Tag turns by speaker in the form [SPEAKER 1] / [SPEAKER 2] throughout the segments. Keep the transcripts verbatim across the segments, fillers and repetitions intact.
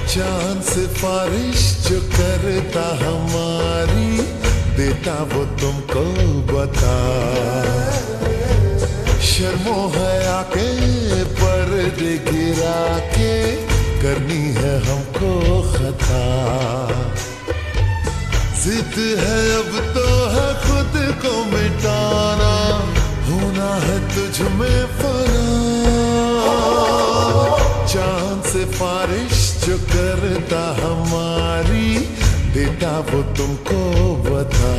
[SPEAKER 1] चांद सिफारिश जो करता हमारी, देता वो तुमको बता। शर्मो हया के पर्दे गिरा के करनी है हमको खता। जिद है अब तो है खुद को मिटाना, होना है तुझ में फना। चांद सिफारिश जो करता हमारी, देता वो तुमको बता।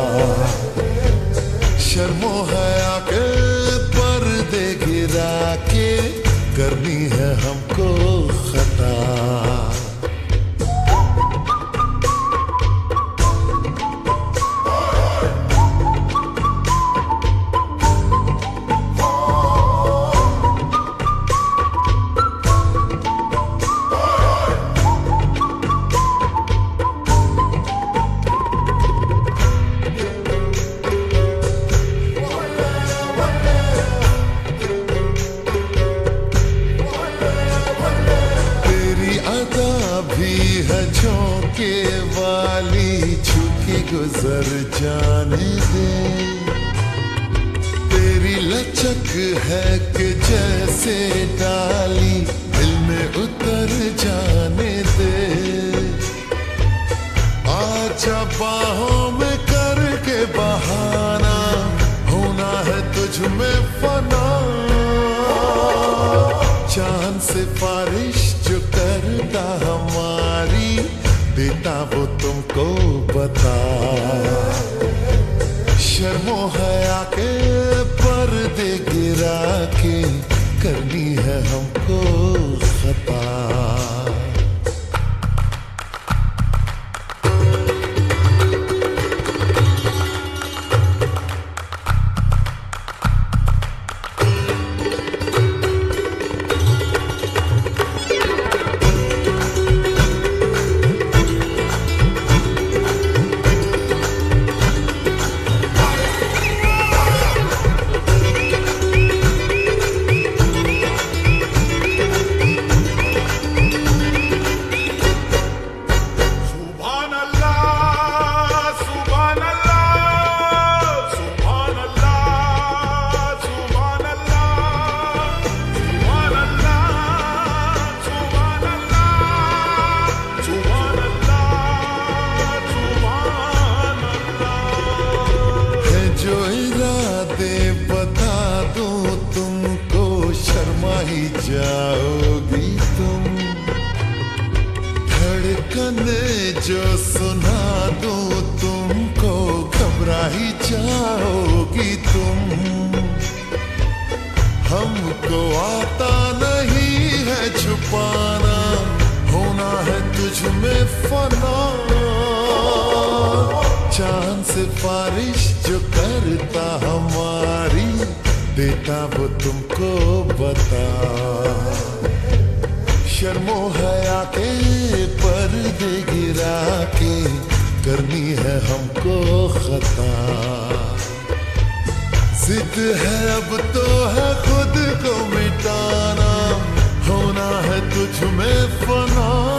[SPEAKER 1] शर्मो हया के पर्दे गिरा के करनी है हमको खता। झोंके वाली झुकी गुजर जाने दे। तेरी लचक है कि जैसे डाली दिल में उतर जाने दे। आजा बाहों में करके बहाना, होना है तुझ में फना। चांद सिफारिश जो करता हमारी, देता वो तुमको बता। शर्मो हया के पर्दे गिरा के करनी है हमको खता। जाओगी तुम धड़कन जो सुना दूं तुमको, घबरा ही जाओगी तुम। हमको आता नहीं है छुपाना, होना है तुझ में फना। चांद सिफारिश जो करता हमारी, देता वो तुमको बता। शर्मो हया के पर्दे गिरा के करनी है हमको खता। जिद है अब तो है खुद को मिटाना, होना है तुझ में फना।